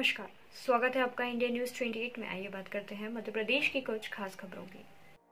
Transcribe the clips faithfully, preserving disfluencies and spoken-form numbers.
नमस्कार, स्वागत है आपका इंडिया न्यूज अट्ठाईस में। आइए बात करते हैं मध्य प्रदेश की कुछ खास खबरों की।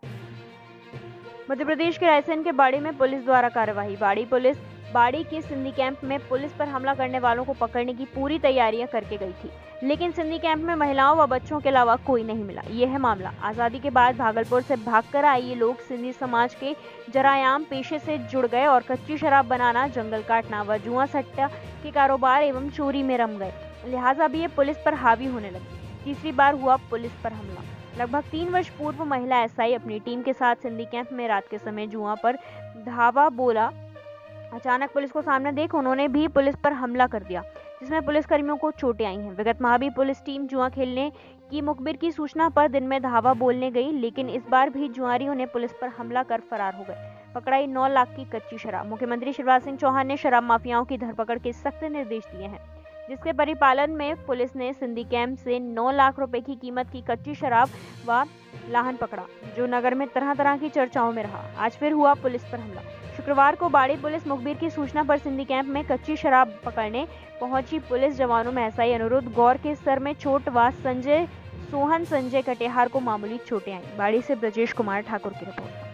मध्य प्रदेश के रायसेन के बाड़ी में पुलिस द्वारा कार्यवाही। बाड़ी पुलिस बाड़ी के सिंधी कैंप में पुलिस पर हमला करने वालों को पकड़ने की पूरी तैयारियां करके गई थी, लेकिन सिंधी कैंप में महिलाओं व बच्चों के अलावा कोई नहीं मिला। यह है मामला। आजादी के बाद भागलपुर से भागकर आए ये लोग सिंधी समाज के जरायाम पेशे से जुड़ गए और कच्ची शराब बनाना, जंगल काटना व जुआ सट्टा के कारोबार एवं चोरी में रम गए। लिहाजा भी ये पुलिस पर हावी होने लगी। तीसरी बार हुआ पुलिस पर हमला। लगभग तीन वर्ष पूर्व महिला एसआई अपनी टीम के साथ सिंधी कैंप में रात के समय जुआ पर धावा बोला। अचानक पुलिस को सामने देख उन्होंने भी पुलिस पर हमला कर दिया, जिसमें पुलिसकर्मियों को चोटें आई हैं। विगत माह भी पुलिस टीम जुआ खेलने की मुखबिर की सूचना पर दिन में धावा बोलने गई, लेकिन इस बार भी जुआरियों ने पुलिस पर हमला कर फरार हो गए। पकड़ाई नौ लाख की कच्ची शराब। मुख्यमंत्री शिवराज सिंह चौहान ने शराब माफियाओं की धरपकड़ के सख्त निर्देश दिए हैं, जिसके परिपालन में पुलिस ने सिंधी कैंप से नौ लाख रुपए की कीमत की कच्ची शराब व लाहन पकड़ा, जो नगर में तरह तरह की चर्चाओं में रहा। आज फिर हुआ पुलिस पर हमला। शुक्रवार को बाड़ी पुलिस मुखबिर की सूचना पर सिंधी कैंप में कच्ची शराब पकड़ने पहुंची। पुलिस जवानों में एसआई अनिरुद्ध गौर के सर में चोट व संजय सोहन संजय कटिहार को मामूली चोटें आई। बाड़ी से ब्रजेश कुमार ठाकुर की रिपोर्ट।